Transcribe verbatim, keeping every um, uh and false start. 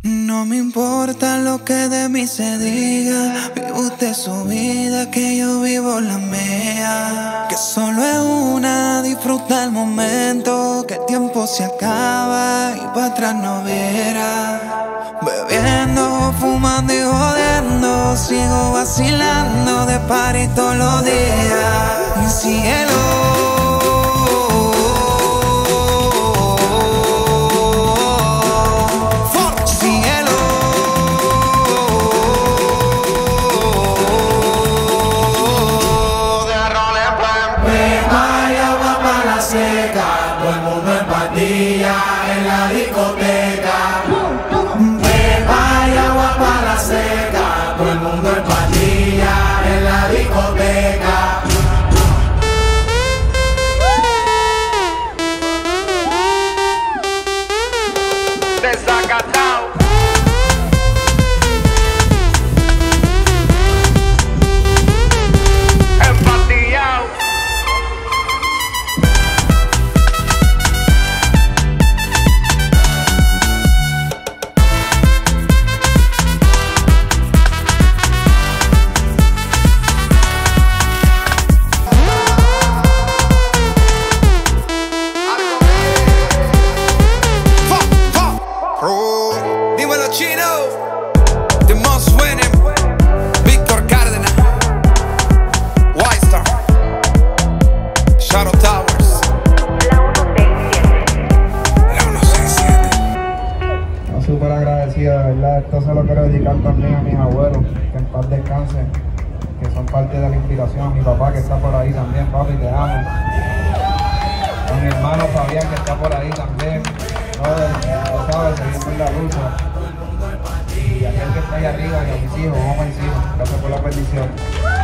No me importa lo que de mí se diga, vive usted su vida, que yo vivo la mía. Que solo es una, disfruta el momento, que el tiempo se acaba y para atrás no verá. Bebiendo, fumando y jodiendo, sigo vacilando de party todos los días. Mi cielo. En la discoteca, pepa y agua para la seca, todo el mundo en patilla en la discoteca. Desacatado. Empatillado. Súper agradecido, de verdad. Esto se lo quiero dedicar también a mis abuelos, que en paz descansen, que son parte de la inspiración. A mi papá, que está por ahí también, papi, te amo. A mi hermano Fabián, que está por ahí también. Todo, sabes, seguir en la lucha. Y a aquel que está ahí arriba, y a mis hijos, vamos a mis hijos. Gracias por la bendición.